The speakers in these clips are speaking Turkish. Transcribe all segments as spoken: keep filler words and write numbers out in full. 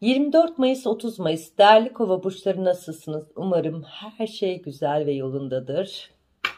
yirmi dört Mayıs otuz Mayıs değerli Kova burçları nasılsınız? Umarım her şey güzel ve yolundadır.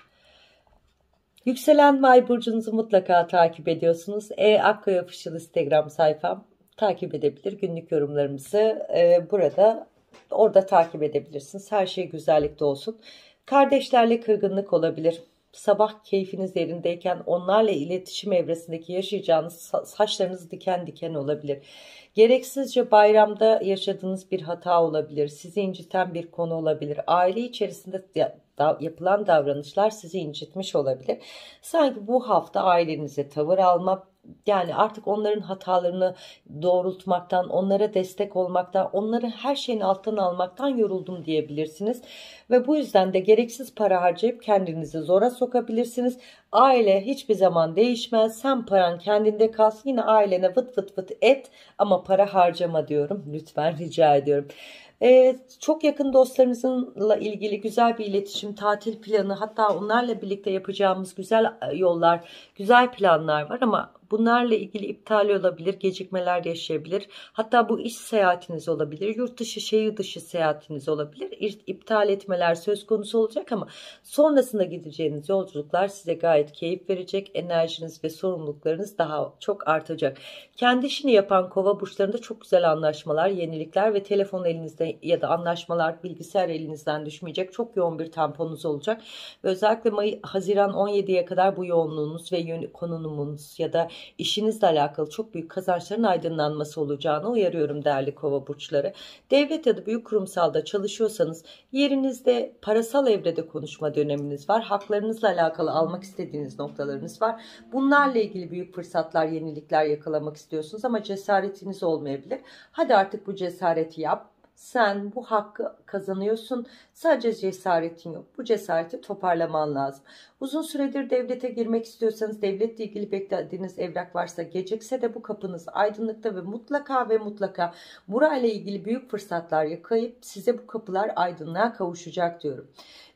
Yükselen ve ay burcunuzu mutlaka takip ediyorsunuz. E Akkaya Official Instagram sayfam, takip edebilir. Günlük yorumlarımızı e, burada orada takip edebilirsiniz. Her şey güzellikte olsun. Kardeşlerle kırgınlık olabilir. Sabah keyfiniz yerindeyken onlarla iletişim evresindeki yaşayacağınız saçlarınız diken diken olabilir. Gereksizce bayramda yaşadığınız bir hata olabilir. Sizi inciten bir konu olabilir. Aile içerisinde yapılan davranışlar sizi incitmiş olabilir. Sanki bu hafta ailenize tavır alma, yani artık onların hatalarını doğrultmaktan, onlara destek olmaktan, onları her şeyin alttan almaktan yoruldum diyebilirsiniz. Ve bu yüzden de gereksiz para harcayıp kendinizi zora sokabilirsiniz. Aile hiçbir zaman değişmez. Sen paran kendinde kalsın. Yine ailene vıt vıt vıt et ama para harcama diyorum. Lütfen rica ediyorum. Ee, çok yakın dostlarınızla ilgili güzel bir iletişim, tatil planı, hatta onlarla birlikte yapacağımız güzel yollar, güzel planlar var ama bunlarla ilgili iptal olabilir, gecikmeler yaşayabilir. Hatta bu iş seyahatiniz olabilir, yurt dışı, şehir dışı seyahatiniz olabilir. İptal etmeler söz konusu olacak ama sonrasında gideceğiniz yolculuklar size gayet keyif verecek. Enerjiniz ve sorumluluklarınız daha çok artacak. Kendi işini yapan Kova burçlarında çok güzel anlaşmalar, yenilikler ve telefon elinizde ya da anlaşmalar bilgisayar elinizden düşmeyecek. Çok yoğun bir temponuz olacak. Ve özellikle May, Haziran on yediye kadar bu yoğunluğunuz ve konumunuz ya da işinizle alakalı çok büyük kazançların aydınlanması olacağını uyarıyorum değerli Kova burçları. Devlet ya da büyük kurumsalda çalışıyorsanız yerinizde parasal evrede konuşma döneminiz var. Haklarınızla alakalı almak istediğiniz noktalarınız var. Bunlarla ilgili büyük fırsatlar, yenilikler yakalamak istiyorsunuz ama cesaretiniz olmayabilir. Hadi artık bu cesareti yap. Sen bu hakkı kazanıyorsun. Sadece cesaretin yok. Bu cesareti toparlaman lazım. Uzun süredir devlete girmek istiyorsanız, devletle ilgili beklediğiniz evrak varsa, gecikse de bu kapınız aydınlıkta ve mutlaka ve mutlaka burayla ilgili büyük fırsatlar yakalayıp size bu kapılar aydınlığa kavuşacak diyorum.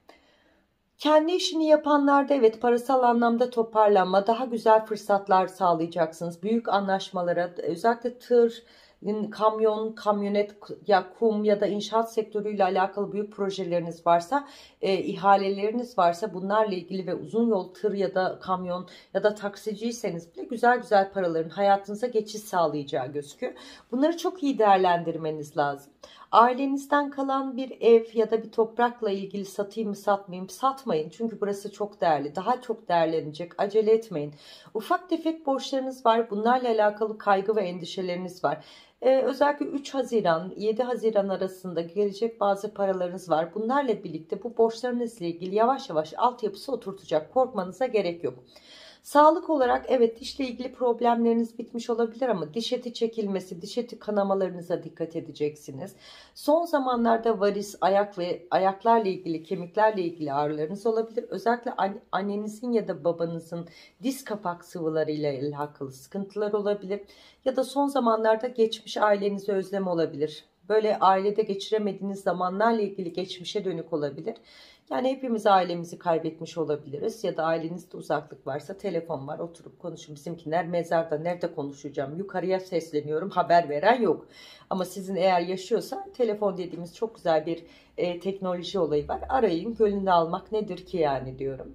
Kendi işini yapanlarda evet parasal anlamda toparlanma, daha güzel fırsatlar sağlayacaksınız. Büyük anlaşmalara, özellikle tır, kamyon, kamyonet ya kum ya da inşaat sektörüyle alakalı büyük projeleriniz varsa, e, ihaleleriniz varsa bunlarla ilgili ve uzun yol tır ya da kamyon ya da taksiciyseniz bile güzel güzel paraların hayatınıza geçiş sağlayacağı gözüküyor. Bunları çok iyi değerlendirmeniz lazım. Ailenizden kalan bir ev ya da bir toprakla ilgili satayım mı satmayayım, satmayın çünkü burası çok değerli, daha çok değerlenecek, acele etmeyin. Ufak tefek borçlarınız var, bunlarla alakalı kaygı ve endişeleriniz var. Ee, özellikle üç Haziran yedi Haziran arasında gelecek bazı paralarınız var. Bunlarla birlikte bu borçlarınızla ilgili yavaş yavaş altyapısı oturtacak, korkmanıza gerek yok. Sağlık olarak evet dişle ilgili problemleriniz bitmiş olabilir ama diş eti çekilmesi, diş eti kanamalarınıza dikkat edeceksiniz. Son zamanlarda varis, ayak ve ayaklarla ilgili, kemiklerle ilgili ağrılarınız olabilir. Özellikle annenizin ya da babanızın diz kapak sıvılarıyla alakalı sıkıntılar olabilir. Ya da son zamanlarda geçmiş ailenize özlem olabilir. Böyle ailede geçiremediğiniz zamanlarla ilgili geçmişe dönük olabilir. Yani hepimiz ailemizi kaybetmiş olabiliriz ya da ailenizde uzaklık varsa telefon var, oturup konuşun. Bizimkiler mezarda, nerede konuşacağım, yukarıya sesleniyorum, haber veren yok. Ama sizin eğer yaşıyorsa telefon dediğimiz çok güzel bir e, teknoloji olayı var. Arayın, gönlünü almak nedir ki yani diyorum.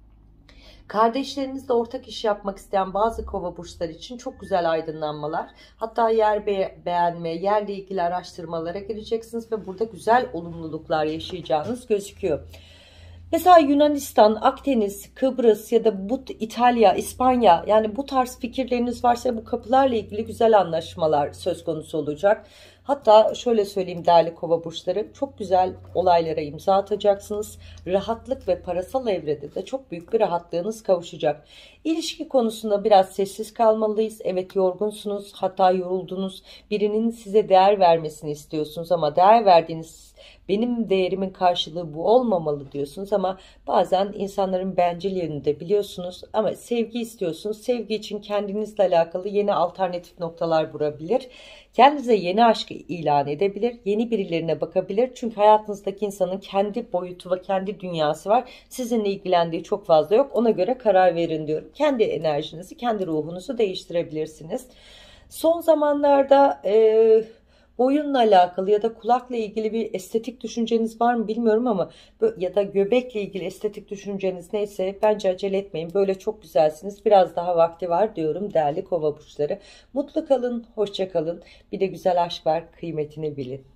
Kardeşlerinizle ortak iş yapmak isteyen bazı Kova burçları için çok güzel aydınlanmalar. Hatta yer be beğenme, yerle ilgili araştırmalara gireceksiniz ve burada güzel olumluluklar yaşayacağınız gözüküyor. Mesela Yunanistan, Akdeniz, Kıbrıs ya da bu İtalya, İspanya, yani bu tarz fikirleriniz varsa bu kapılarla ilgili güzel anlaşmalar söz konusu olacak. Hatta şöyle söyleyeyim değerli Kova burçları, çok güzel olaylara imza atacaksınız. Rahatlık ve parasal evrede de çok büyük bir rahatlığınız kavuşacak. İlişki konusunda biraz sessiz kalmalıyız. Evet yorgunsunuz, hatta yoruldunuz. Birinin size değer vermesini istiyorsunuz ama değer verdiğiniz, benim değerimin karşılığı bu olmamalı diyorsunuz ama bazen insanların bencil yerini de biliyorsunuz ama sevgi istiyorsunuz. Sevgi için kendinizle alakalı yeni alternatif noktalar bulabilir. Kendinize yeni aşkı ilan edebilir, yeni birilerine bakabilir. Çünkü hayatınızdaki insanın kendi boyutu ve kendi dünyası var. Sizinle ilgilendiği çok fazla yok. Ona göre karar verin diyorum. Kendi enerjinizi, kendi ruhunuzu değiştirebilirsiniz. Son zamanlarda e, Boyunla alakalı ya da kulakla ilgili bir estetik düşünceniz var mı bilmiyorum ama ya da göbekle ilgili estetik düşünceniz neyse bence acele etmeyin. Böyle çok güzelsiniz. Biraz daha vakti var diyorum değerli kova burçları. Mutlu kalın, hoşça kalın. Bir de güzel aşk var, kıymetini bilin.